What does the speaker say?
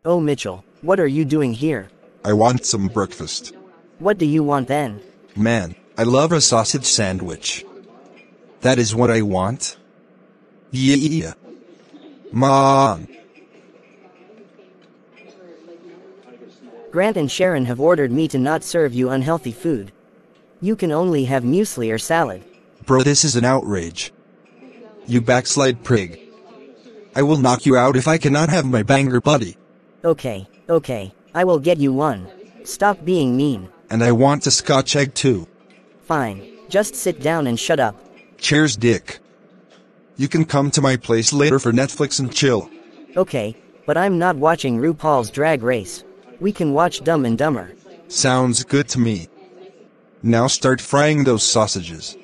Oh Mitchell, what are you doing here? I want some breakfast. What do you want then? Man, I love a sausage sandwich. That is what I want. Yeah. Mom. Grant and Sharon have ordered me to not serve you unhealthy food. You can only have muesli or salad. Bro, this is an outrage. You backslide prig. I will knock you out if I cannot have my banger buddy. Okay, I will get you one. Stop being mean. And I want a scotch egg too. Fine, just sit down and shut up. Cheers, dick. You can come to my place later for Netflix and chill. Okay, but I'm not watching RuPaul's Drag Race. We can watch Dumb and Dumber. Sounds good to me. Now start frying those sausages.